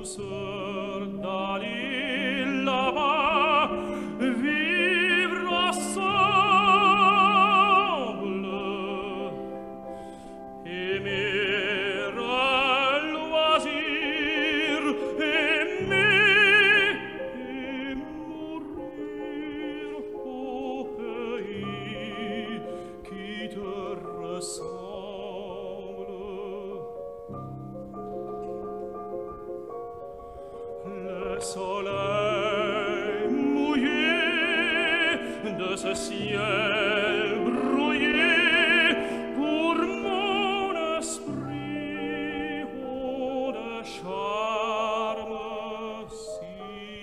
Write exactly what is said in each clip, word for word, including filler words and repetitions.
douceur d'aller là-bas, vivre ensemble, aimer à loisir, aimer et mourir au pays qui te ressemble. Le soleil mouillé de ce ciel brouillé pour mon esprit, oh, de charme si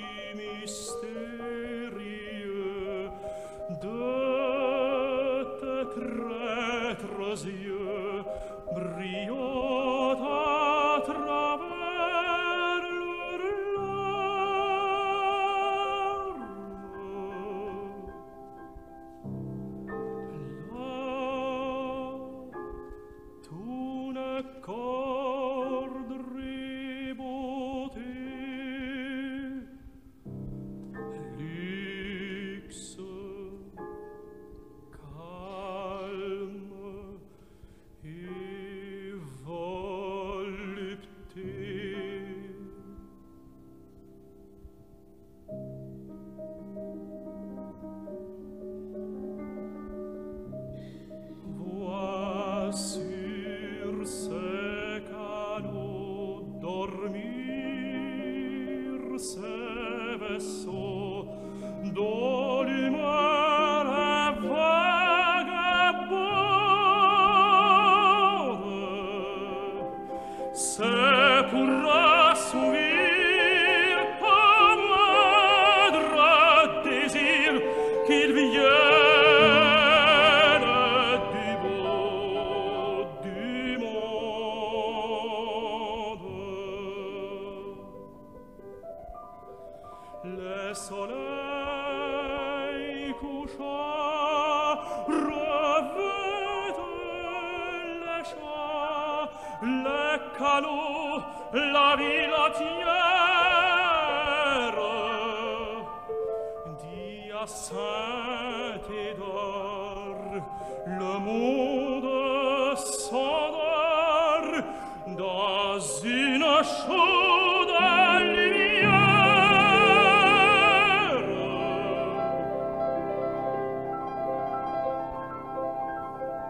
mystérieux, de tes traîtres yeux brillant à travers leurs larmes. Là, tout ne corderie beauté, luxe, calme et volupté. Vois sur ces canaux dormir ces vaisseaux dont l'humeur est vagabonde. C'est pour assouvir un moindre désir qu'ils viennent du beau du monde. Les soleils couchants revêtent les champs, les canaux, la ville entière, d'hyacinthe et d'or, le monde s'endort dans une chaude lumière.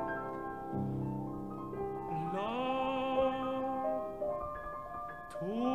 Là, tout